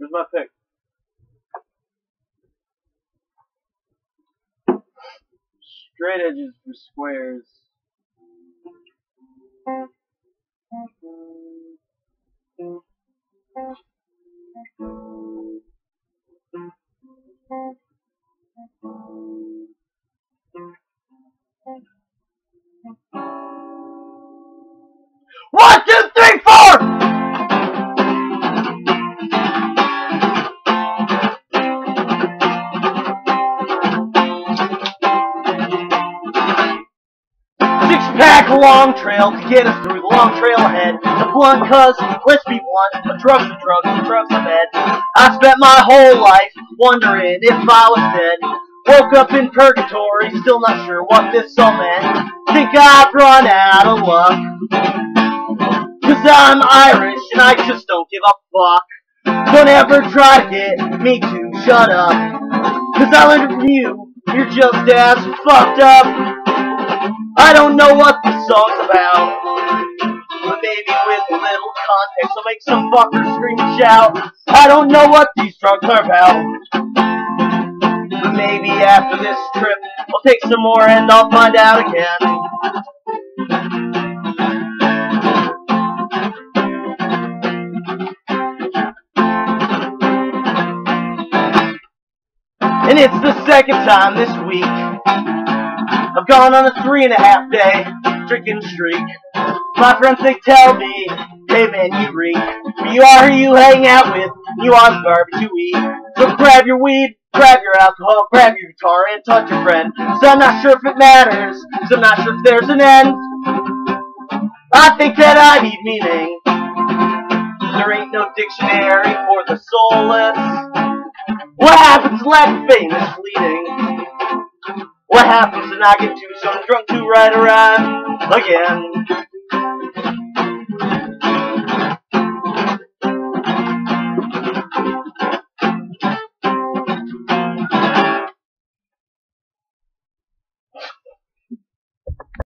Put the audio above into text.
Where's my pick? Straight edges for squares. One, two, three, four! Six-pack long trail to get us through the long trail ahead. The blunt cuz, let's be blunt, the drugs are drugs, the drugs are med. I spent my whole life wondering if I was dead. Woke up in purgatory, still not sure what this all meant. Think I've run out of luck, cause I'm Irish and I just don't give a fuck. Don't ever try to get me to shut up, cause I learned from you, you're just as fucked up. I don't know what the song's about, but maybe with a little context I'll make some fuckers scream and shout. I don't know what these drugs are about, but maybe after this trip I'll take some more and I'll find out again. And it's the second time this week I've gone on a 3.5 day drinking streak. My friends, they tell me, hey man, you reek. But you are who you hang out with, you are the garbage you eat. So grab your weed, grab your alcohol, grab your guitar, and touch your friend. So I'm not sure if it matters, so I'm not sure if there's an end. I think that I need meaning. There ain't no dictionary for the soulless. What happens to lack of fame is fleeting. What happens when I get too so drunk to write a rhyme again?